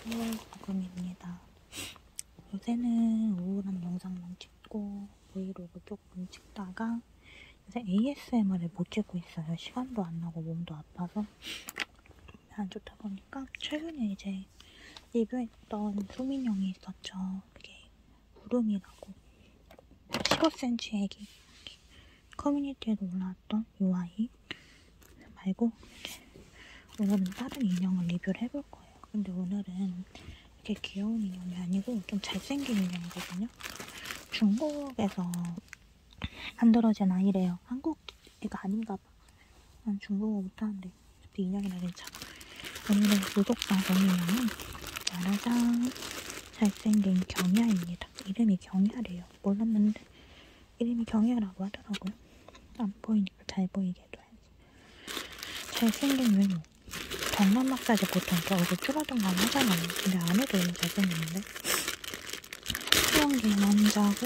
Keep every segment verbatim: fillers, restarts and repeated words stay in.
시월 녹음입니다. 요새는 우울한 영상만 찍고 브이로그 조금 찍다가 요새 에이에스엠알을 못 찍고 있어요. 시간도 안 나고 몸도 아파서 안 좋다 보니까 최근에 이제 리뷰했던 소민영이 있었죠. 그게 구름이라고 십오 센티미터 애기 커뮤니티에도 올라왔던 요 아이 말고 오늘은 다른 인형을 리뷰를 해볼 거예요. 근데 오늘은 이렇게 귀여운 인형이 아니고 좀 잘생긴 인형이거든요. 중국에서 만들어진 아이래요. 한국 애가 아닌가 봐. 난 중국어 못하는데 어차피 인형이라 괜찮아. 오늘의 구독자 인형은 짜라잔 잘생긴 경야입니다. 이름이 경야래요. 몰랐는데 이름이 경야라고 하더라고요. 안 보이니까 잘 보이게 해둬야지. 잘생긴 외모. 정면 마사지 보통 이렇게 얼굴 줄어든다고 하잖아요. 근데 안 해도 잘생겼는데. 수영기 원작은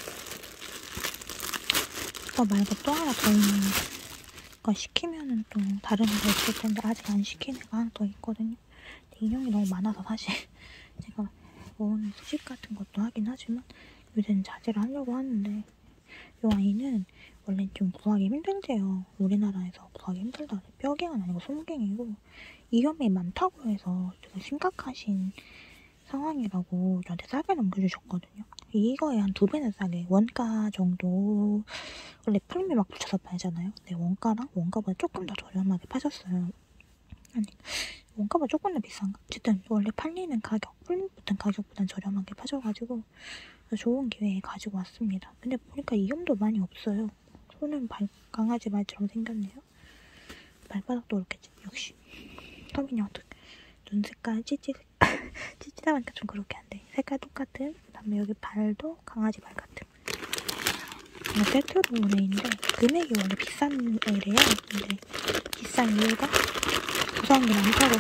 이거 말고 또 하나 더 있는 거 시키면은 또 다른 거 있을 텐데 아직 안 시킨 애가 하나 더 있거든요. 근데 인형이 너무 많아서 사실 제가 모으는 수집 같은 것도 하긴 하지만 요새는 자제를 하려고 하는데 이 아이는 원래 좀 구하기 힘들대요. 우리나라에서 구하기 힘들다. 뼈갱은 아니고 솜갱이고 이염이 많다고 해서 되게 심각하신 상황이라고 저한테 싸게 넘겨주셨거든요. 이거에 한 두 배는 싸게. 원가 정도 원래 프리미 막 붙여서 팔잖아요. 근데 원가랑 원가보다 조금 더 저렴하게 파셨어요. 아니 원가보다 조금 더 비싼가? 어쨌든 원래 팔리는 가격, 프리미 붙은 가격보단 저렴하게 파셔가지고 좋은 기회에 가지고 왔습니다. 근데 보니까 이염도 많이 없어요. 손은 발, 강아지 발처럼 생겼네요. 발바닥도 그렇겠지. 역시 터미녀도 눈 색깔 찌찌 찌찌다 보니까 좀 그렇게 한데 색깔 똑같은. 그다음에 여기 발도 강아지 발 같은. 이거 세트로 애인데 금액이 원래 비싼 애래요. 근데 비싼 이유가 구성이 많다고.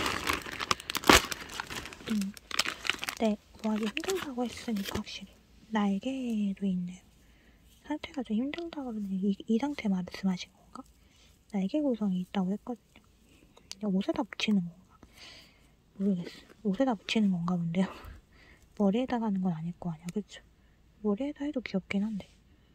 음, 네, 구하기 힘들다고 했으니까 확실히 날개도 있네요. 상태가 좀 힘들다 그러는데 이, 이 상태 말씀하신 건가? 날개 구성이 있다고 했거든요. 옷에다 붙이는 건가? 모르겠어. 옷에다 붙이는 건가 본데요. 머리에다가 하는 건 아닐 거 아니야, 그쵸? 머리에다 해도 귀엽긴 한데.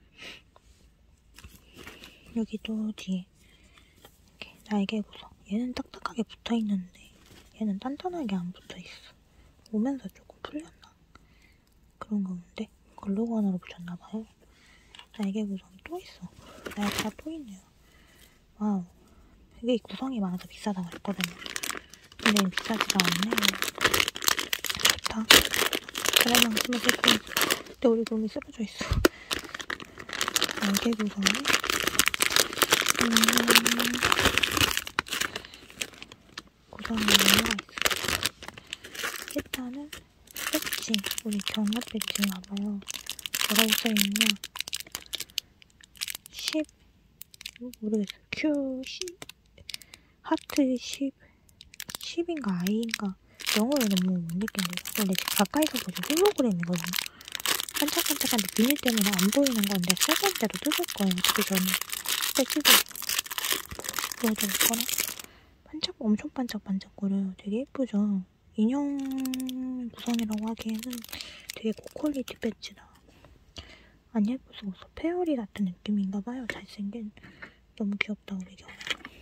여기도 뒤에 이렇게 날개 구성. 얘는 딱딱하게 붙어있는데 얘는 단단하게 안 붙어있어. 오면서 조금 풀렸나? 그런 거 본데? 글루건으로 붙였나봐요. 날개 구성이 또 있어. 날개가 또 있네요. 와우. 이게 구성이 많아서 비싸다고 했거든요. 근데 비싸지가 않네요. 좋다. 그래만 쓰면 될 거야. 근데 우리 놈이 쓰러져 있어. 날개 구성이 음... 구성이 뭐가 있어? 일단은 배지. 우리 경합 배지인가봐요. 뭐라고 써있냐? 십 모르겠어. Q 십 하트 십 십인가 I인가 영어를 너무 못 느낀대요. 원래 가까이서 보죠. 홀로그램이거든요. 반짝반짝한데 비닐 때문에 안 보이는 건데 세 번째로 뜯을 거예요. 어차피 저는 배지도 보여드릴 거라 반짝 엄청 반짝반짝거려요. 되게 예쁘죠. 인형 구성이라고 하기에는 되게 고퀄리티 배지다. 안 예쁠 수가 없어. 페어리 같은 느낌인가봐요. 잘생긴. 너무 귀엽다 우리 경우.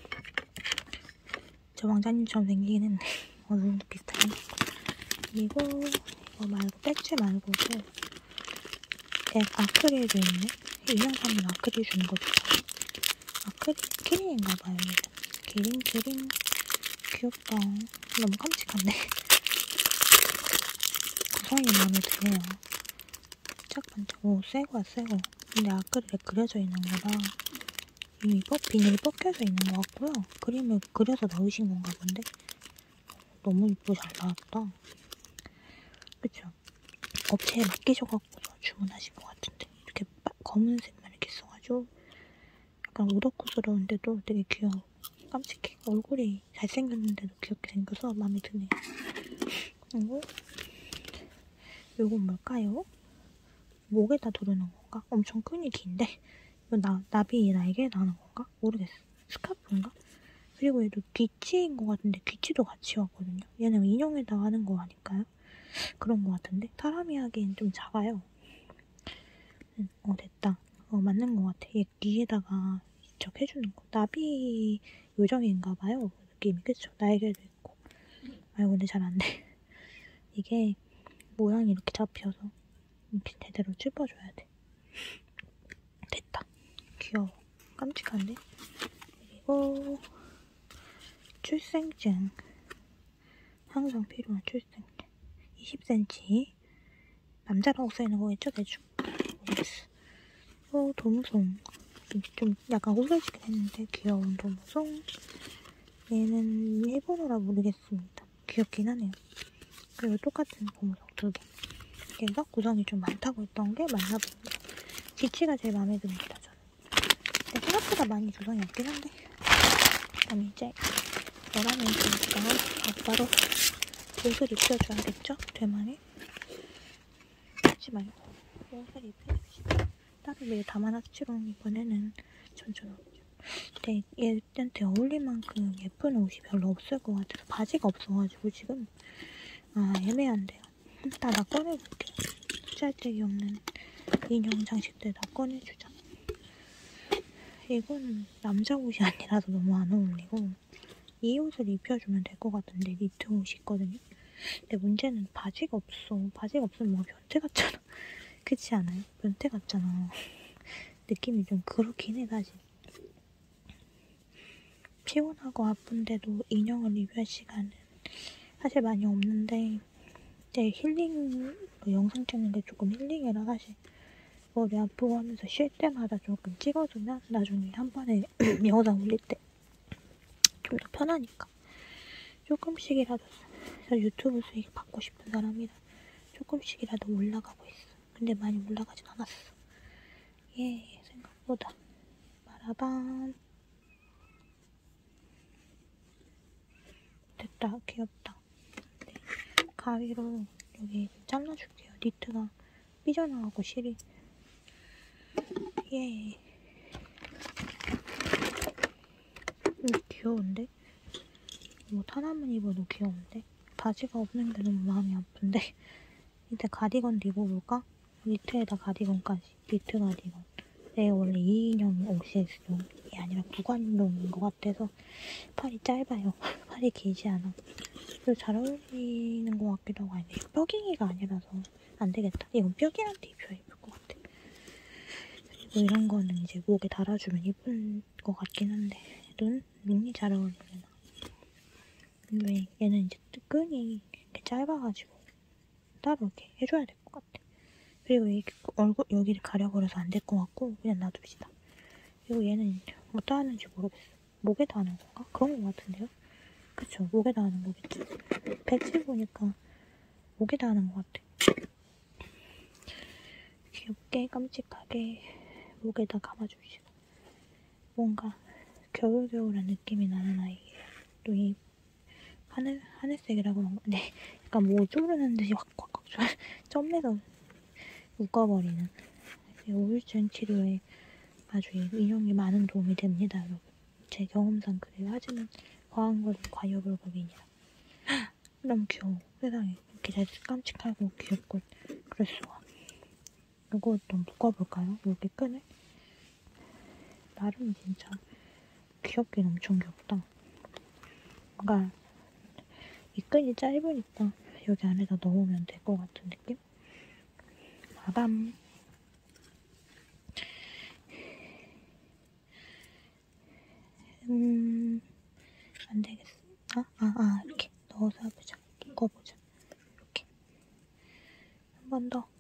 저 왕자님처럼 생기긴 했네. 어, 너무 비슷하네. 그리고 이거 말고 배지 말고도 앱 아크릴도 있네. 인형 사면 아크릴 주는 거 좋아. 아크릴 키링인가봐요. 키링 키링 귀엽다. 너무 깜찍한데. 구성이 마음에 드네요. 반짝반짝. 오, 새거야 새거. 근데 아크릴에 그려져 있는 거라 이미 뻑, 비닐이 벗겨져 있는 것 같고요. 그림을 그려서 넣으신 건가 본데 너무 이쁘고 잘 나왔다. 그쵸? 업체에 맡기셔갖고서 주문하신 것 같은데 이렇게 검은색만 이렇게 써가지고 약간 오덕후스러운데도 되게 귀여워. 깜찍해. 얼굴이 잘생겼는데도 귀엽게 생겨서 마음에 드네요. 그리고 요건 뭘까요? 목에다 두르는 건가? 엄청 끈이 긴데 이거 나, 나비 날개에 나는 건가? 모르겠어. 스카프인가? 그리고 얘도 귀치인 것 같은데 귀치도 같이 왔거든요. 얘는 인형에다가 하는 거 아닐까요? 그런 것 같은데 사람이 하기엔 좀 작아요. 어 됐다. 어 맞는 것 같아. 얘 뒤에다가 이쪽 해주는 거. 나비 요정인가 봐요. 느낌이 그쵸? 날개도 있고. 아이고 근데 잘 안 돼. 이게 모양이 이렇게 잡혀서 이렇게 제대로 찝어줘야 돼. 됐다. 귀여워. 깜찍한데? 그리고 출생증. 항상 필요한 출생증. 이십 센티미터. 남자라고 써있는 거겠죠? 대충? 모르겠어. 어, 도무송. 좀 약간 호설지긴 했는데 귀여운 도무송. 얘는 일본어라 모르겠습니다. 귀엽긴 하네요. 그리고 똑같은 도무송 두 개. 얘가 구성이 좀 많다고 했던 게 맞나 봅니다. 지치가 제일 마음에 듭니다, 저는. 근데 생각보다 많이 구성이 없긴 한데. 그럼 이제 너라면 있으니까 바로 옷을 입혀줘야겠죠? 되만에. 하지 말고 옷을 입혀줍시다. 따로 매일 담아놨지롱. 이번에는 전전없죠. 근데 얘한테 어울릴 만큼 예쁜 옷이 별로 없을 것 같아서 바지가 없어가지고 지금 아 애매한데요. 일단 나 꺼내볼게요. 짤데기 없는 인형 장식들 다 꺼내주자. 이거는 남자 옷이 아니라서 너무 안 어울리고 이 옷을 입혀주면 될 것 같은데 니트 옷이 있거든요. 근데 문제는 바지가 없어. 바지가 없으면 뭐 변태 같잖아. 그렇지 않아요? 변태 같잖아. 느낌이 좀 그렇긴 해 사실. 피곤하고 아픈데도 인형을 리뷰할 시간은 사실 많이 없는데 이제 힐링 영상 찍는 게 조금 힐링이라 사실 머리 아프고 하면서 쉴 때마다 조금 찍어두면 나중에 한 번에 영상 올릴 때 좀 더 편하니까 조금씩이라도 유튜브 수익 받고 싶은 사람이라 조금씩이라도 올라가고 있어. 근데 많이 올라가진 않았어. 예, 생각보다. 마라밤. 됐다. 귀엽다. 네. 가위로 여기 잘라줄게요. 니트가 삐져나가고 실이. 예. 음, 귀여운데? 뭐 하나만 입어도 귀여운데? 바지가 없는 게 너무 마음이 아픈데? 이제 가디건도 입어볼까? 니트에다 가디건까지. 니트 가디건. 내가 원래 이 인형 옷이었이 아니라 구간용인 것 같아서 팔이 짧아요. 팔이 길지 않아. 그리고 잘 어울리는 것 같기도 하고 아닌데 뼈갱이가 아니라서 안 되겠다. 이건 뼈갱이한테 입혀야 예쁠 것 같아. 그리고 이런 거는 이제 목에 달아주면 예쁜 것 같긴 한데 눈? 눈이 잘 어울리나? 왜 얘는 이제 끈이 이렇게 짧아가지고 따로 이렇게 해줘야 될 것 같아. 그리고 이 얼굴 여기를 가려버려서 안 될 것 같고 그냥 놔둡시다. 그리고 얘는 어디다 하는지 모르겠어. 목에다 하는 건가? 그런 것 같은데요? 그쵸, 목에다 하는 거겠지. 배치 보니까 목에다 하는 것 같아. 귀엽게 깜찍하게 목에다 감아주시고 뭔가 겨울겨울한 느낌이 나는 아이예요. 또 이 하늘, 하늘색이라고 그런 거. 네, 약간 뭐 쪼르는 듯이 확확확 점내서 묶어버리는 우울증 치료에 아주 인형이 많은 도움이 됩니다, 여러분. 제 경험상 그래요. 하지만 과한 거는 과유불급이니라. 너무 귀여워. 세상에 이렇게 잘 깜찍하고 귀엽고 그럴 수가. 이거 좀 묶어볼까요? 여기 끈을? 나름 진짜 귀엽긴 엄청 귀엽다. 뭔가 이 끈이 짧으니까 여기 안에다 넣으면 될 것 같은 느낌? 마밤. 음... 안 되겠어. 아, 아, 아, 이렇게 넣어서 해보자. 묶어보자. 이렇게. 한 번 더.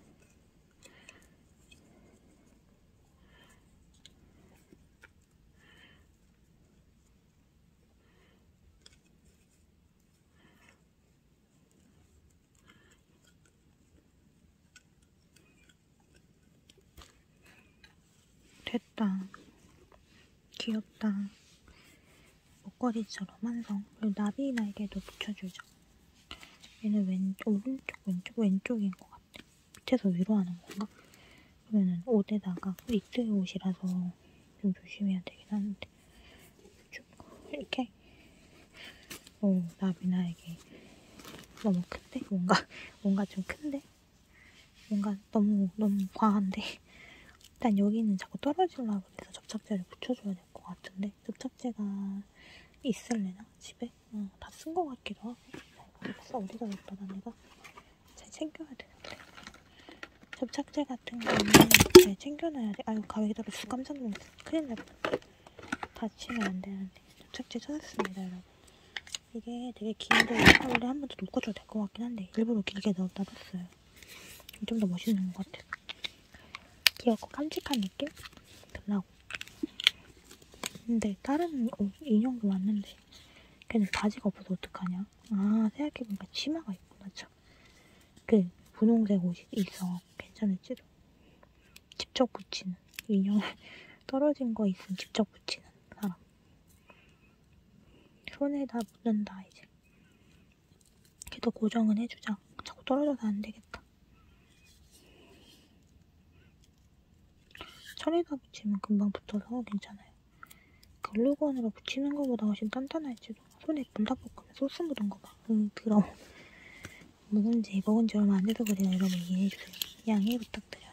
됐다. 귀엽다. 목걸이처럼 완성. 그리고 나비 날개도 붙여주죠. 얘는 왼, 오른쪽, 왼쪽, 왼쪽인 것 같아. 밑에서 위로 하는 건가? 그러면은 옷에다가 니트 옷이라서 좀 조심해야 되긴 하는데. 쭉 이렇게. 오, 나비 날개. 너무 큰데? 뭔가 뭔가 좀 큰데? 뭔가 너무 너무 과한데? 일단 여기는 자꾸 떨어지려고 해서 접착제를 붙여줘야 될 것 같은데 접착제가 있을래나? 집에? 어, 다 쓴 것 같기도 하고 모르겠어. 어디다 뒀더라 내가? 잘 챙겨야 되는데 접착제 같은 거는 잘 챙겨놔야 돼. 아유 가위에 떨어져서 깜짝 놀랐어. 큰일 날 뻔. 다치면 안 되는데 접착제 찾았습니다 여러분. 이게 되게 긴데 원래 한 번 더 묶어줘도 될 것 같긴 한데 일부러 길게 넣었다 놨어요. 좀 더 멋있는 것 같아. 귀엽고 깜찍한 느낌? 들라고. 근데 다른 옷, 인형도 왔는데 걔는 바지가 없어서 어떡하냐? 아 생각해보니까 치마가 있구나 참. 그 분홍색 옷이 있어. 괜찮을지도. 직접 붙이는 인형 떨어진 거 있으면 직접 붙이는 사람. 손에다 묻는다 이제. 걔도 고정은 해주자. 자꾸 떨어져서 안 되겠다. 천에다 붙이면 금방 붙어서 괜찮아요. 글루건으로 붙이는 것보다 훨씬 단단할지도. 손에 불닭볶음면 소스 묻은 거 봐. 응, 더러워. 묵은지 먹은 지 얼마 안 돼서 그래요. 여러분 이해해주세요. 양해 부탁드려요.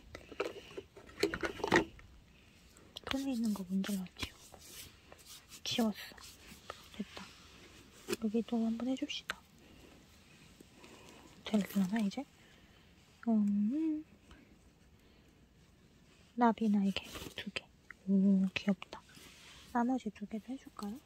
손에 있는 거 먼저 놨지요. 지웠어. 됐다. 여기도 한번 해줍시다. 되려나 이제? 음, 나비 날개 두 개. 오 귀엽다. 나머지 두 개도 해줄까요?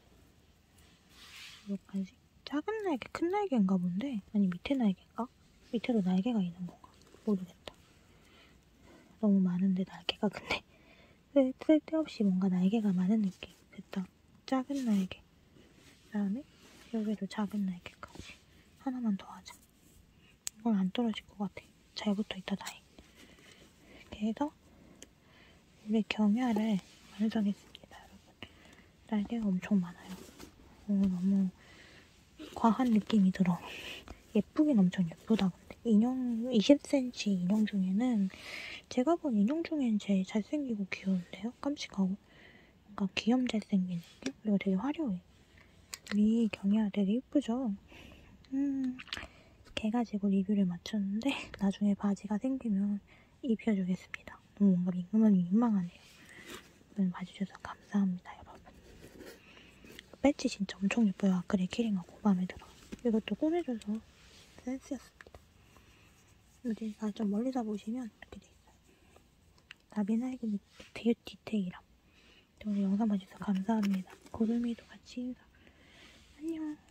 이거까지. 작은 날개, 큰 날개인가 본데? 아니 밑에 날개인가? 밑에도 날개가 있는 건가? 모르겠다. 너무 많은데 날개가 근데 쓸, 쓸데없이 뭔가 날개가 많은 느낌. 됐다. 작은 날개. 그 다음에 여기도 작은 날개까지. 하나만 더 하자. 이건 안 떨어질 것 같아. 잘 붙어있다 다행. 이렇게 해서 우리 경야를 완성했습니다 여러분. 날개가 엄청 많아요. 오, 너무 과한 느낌이 들어. 예쁘긴 엄청 예쁘다 근데. 인형 이십 센티미터 인형 중에는 제가 본 인형 중엔 제일 잘생기고 귀여운데요? 깜찍하고 뭔가 귀염 잘생긴 느낌? 그리고 되게 화려해. 우리 경야 되게 예쁘죠? 음, 걔 가지고 리뷰를 맞췄는데 나중에 바지가 생기면 입혀주겠습니다. 너무 뭔가 민망, 민망하네요. 오늘 봐주셔서 감사합니다 여러분. 배지 진짜 엄청 예뻐요. 아크릴 키링하고 마음에 들어. 이것도 꺼내줘서 센스였습니다. 여기가 좀 멀리서 보시면 이렇게 돼 있어요. 나비 날개 되게 디테일함. 오늘 영상 봐주셔서 감사합니다. 고르미도 같이 인사. 안녕.